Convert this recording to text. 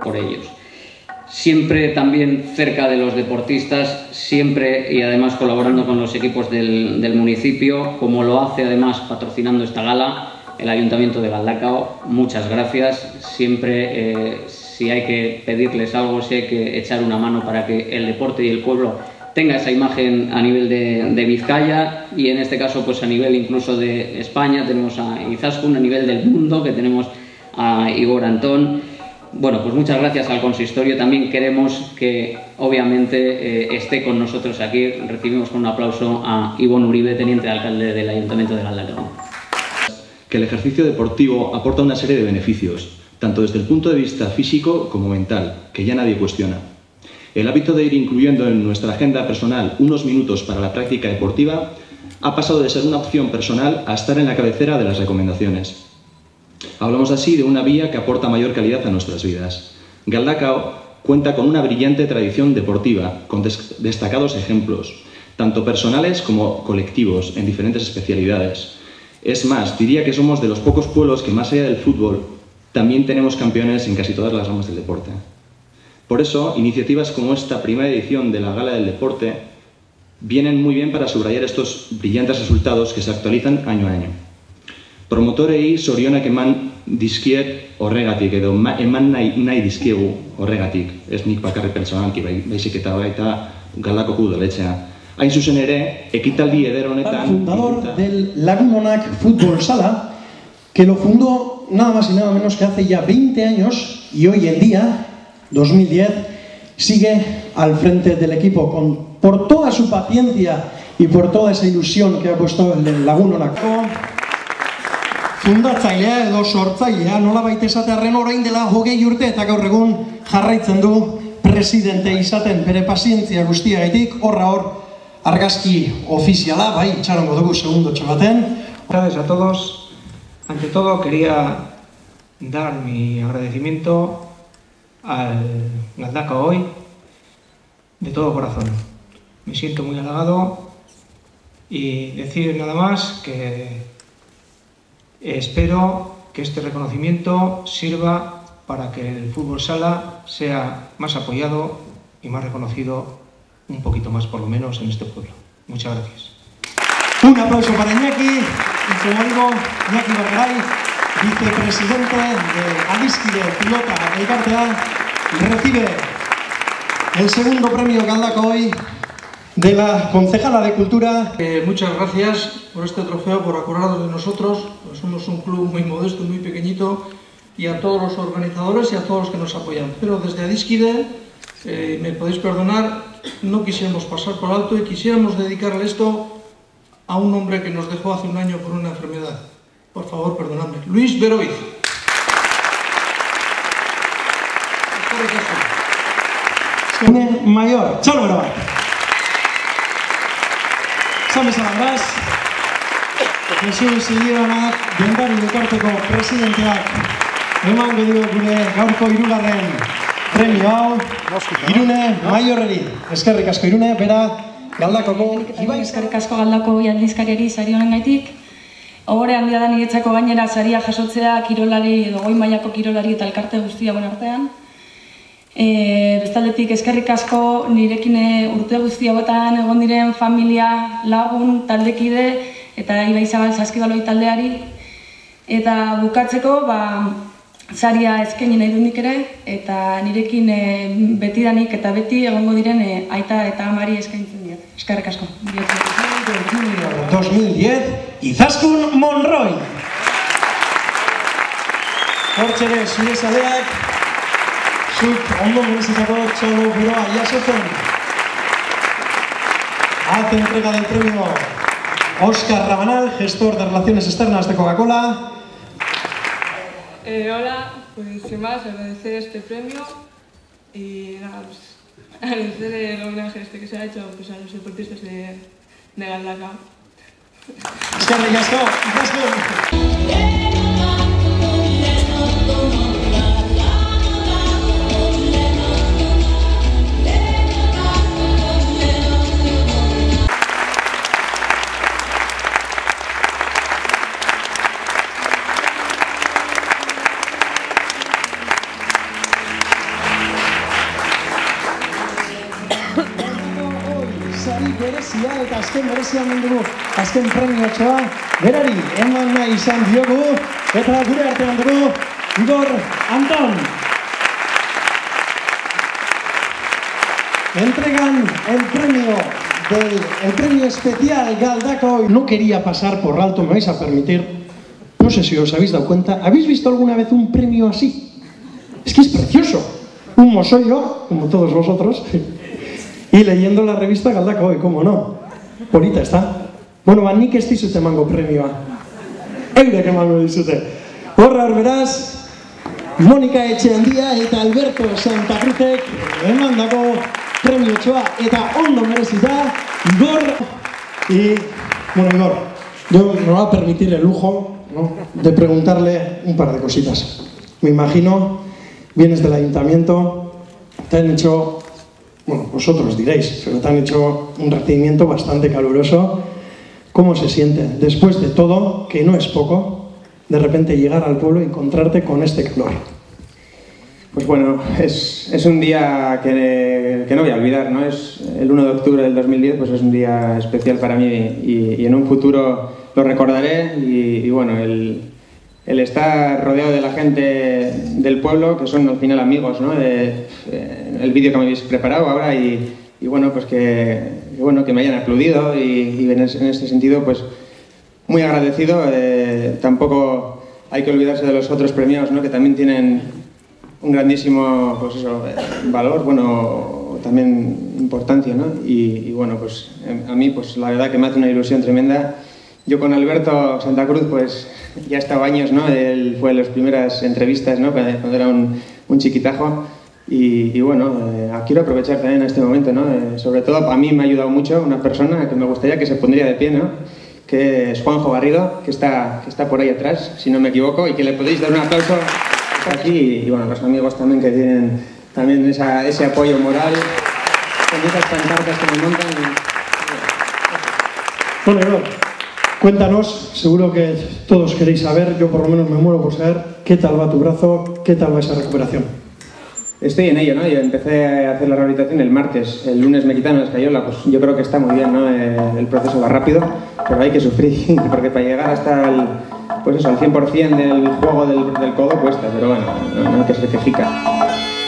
por ellos. Siempre también cerca de los deportistas, siempre y además colaborando con los equipos del municipio, como lo hace además patrocinando esta gala el Ayuntamiento de Galdakao. Muchas gracias. Siempre si hay que pedirles algo, si hay que echar una mano para que el deporte y el pueblo tenga esa imagen a nivel de Vizcaya, y en este caso pues a nivel incluso de España, tenemos a Izaskun, a nivel del mundo que tenemos a Igor Antón. Bueno, pues muchas gracias al consistorio. También queremos que obviamente esté con nosotros aquí. Recibimos con un aplauso a Ibon Uribe, teniente alcalde del Ayuntamiento de Galdakao. Que el ejercicio deportivo aporta una serie de beneficios, tanto desde el punto de vista físico como mental, que ya nadie cuestiona. El hábito de ir incluyendo en nuestra agenda personal unos minutos para la práctica deportiva ha pasado de ser una opción personal a estar en la cabecera de las recomendaciones. Hablamos así de una vía que aporta mayor calidad a nuestras vidas. Galdakao cuenta con una brillante tradición deportiva, con destacados ejemplos, tanto personales como colectivos, en diferentes especialidades. Es más, diría que somos de los pocos pueblos que, más allá del fútbol, también tenemos campeones en casi todas las ramas del deporte. Por eso, iniciativas como esta primera edición de la Gala del Deporte vienen muy bien para subrayar estos brillantes resultados que se actualizan año a año. Promotorei zorionak eman dizkiet horregatik, edo eman nahi dizkiegu horregatik. Ez nik bakarrik pertsonalki, baizik eta baita Galdakoko udaletxea. Hain zuzen ere, ekitaldi eder honetan... Fundador del Lagun Onak Fútbol Sala, que lo fundó nada más y nada menos que hace ya 20 años, y hoy en día, 2010, sigue al frente del equipo por toda su paciencia y por toda esa ilusión que ha puesto el Lagun Onak. Fundatzailea edo sortzailea, nolabait esatearren orain dela 20 urte eta gaur egun jarraitzen du presidente izaten bere pazientzia guztiagaitik. Horra hor argazki ofiziala, bai, itxarongo dugu segundotxo baten. Gracias a todos. Ante todo quería dar mi agradecimiento al Galdakao hoy de todo corazón. Me siento muy halagado y decir nada más que espero que este reconocimiento sirva para que el fútbol sala sea más apoyado y más reconocido, un poquito más por lo menos, en este pueblo. Muchas gracias. Un aplauso para Iñaki y su amigo Iñaki Bargaray, vicepresidente de Adiskide Pilota Elkartea, recibe el segundo premio Galdakao hoy de la concejala de Cultura. Muchas gracias por este trofeo, por acordaros de nosotros, pues somos un club muy modesto, muy pequeñito, y a todos los organizadores y a todos los que nos apoyan. Pero desde Adiskide, me podéis perdonar, no quisiéramos pasar por alto y quisiéramos dedicarle esto a un hombre que nos dejó hace un año por una enfermedad. Por favor, perdonadme. Luis Beroiz. Mayor, txalo bero bat. Zan bezala beraz, Jesus Ilibanak, Dendari Elkarteko presidenteak eman gedigo gure gaurko 3. premio hau, Irune Maiorreri. Eskerrik asko Irune, bera Galdakoko... Eskerrik asko Galdakao aldizkariari sari honengaitik. Ohore handia da niretzako gainera saria jasotzea kirolari edo goi mailako kirolari eta elkarte guztia gure artean. Bestaldetik eskerrik asko nirekin urte guzti hauetan egon diren familia, lagun, taldekide eta Ibaizabal Saskibaloi taldeari. Eta bukatzeko, saria eskaini nahi dut nik ere, eta nirekin betidanik eta beti egongo diren aita eta amari eskaintzen diat. Eskerrik asko. 2010, Izaskun Monroy. Hortxere, zure zaleak, zuk ondo merezitako txalo beroa jasotzen. Alta entrega del premio Óscar Rabanal, gestor de Relaciones Externas de Coca-Cola. Hola, pues sin más, agradecer este premio y nada, pues agradecer el homenaje que se ha hecho pues, a los deportistas de Galdakao. Eskerrik asko. berezia eta azken berezia mundugu azken premiotxoa berari eman nahi izan diogu eta gure artean dugu Igor Anton. Entregan el premio especial Galdakao. No quería pasar por alto, me vais a permitir. No sé si os habéis dado cuenta. ¿Habéis visto alguna vez un premio así? Es que es precioso. Un mosollo, como todos vosotros, y leyendo la revista Galdakao, ¿cómo no? Bonita está. Bueno, ba, nik ez dizute emango premioa. Eurek emango dizute. Horra beraz, Monika Etxeandia eta Alberto Santa Cruzek emandako premiotxoa eta ondo merezita Igor. Y, bueno, Igor, yo me voy a permitir el lujo, ¿no?, de preguntarle un par de cositas. Me imagino, vienes del ayuntamiento, te han hecho, bueno, vosotros diréis, pero te han hecho un recibimiento bastante caluroso. ¿Cómo se siente después de todo, que no es poco, de repente llegar al pueblo y encontrarte con este calor? Pues bueno, es un día que no voy a olvidar, ¿no? Es el 1 de octubre del 2010, pues es un día especial para mí y en un futuro lo recordaré y bueno, el estar rodeado de la gente del pueblo, que son al final amigos, ¿no? El vídeo que me habéis preparado ahora y bueno, pues que me hayan aplaudido y en ese sentido, pues muy agradecido. Tampoco hay que olvidarse de los otros premiados, ¿no?, que también tienen un grandísimo, pues eso, valor, bueno, también importancia, ¿no? Y bueno, pues a mí, pues la verdad que me hace una ilusión tremenda. Yo con Alberto Santa Cruz, pues ya estaba años, ¿no? Él fue de las primeras entrevistas, ¿no?, cuando era un chiquitajo. Y bueno, quiero aprovechar también este momento, ¿no? Sobre todo a mí me ha ayudado mucho una persona que me gustaría que se pondría de pie, ¿no?, que es Juanjo Garrido, que está por ahí atrás, si no me equivoco, y que le podéis dar un aplauso aquí. Y bueno, los amigos también que tienen también ese apoyo moral, con esas pancartas que me montan. Bueno, Igor, cuéntanos, seguro que todos queréis saber, yo por lo menos me muero por saber, ¿qué tal va tu brazo? ¿Qué tal va esa recuperación? Estoy en ello, ¿no? Yo empecé a hacer la rehabilitación el martes, el lunes me quitaron la escayola, pues yo creo que está muy bien, ¿no? El proceso va rápido, pero hay que sufrir, porque para llegar hasta el, pues eso, al 100% del juego del codo cuesta, pero bueno, no hay que ser quejica.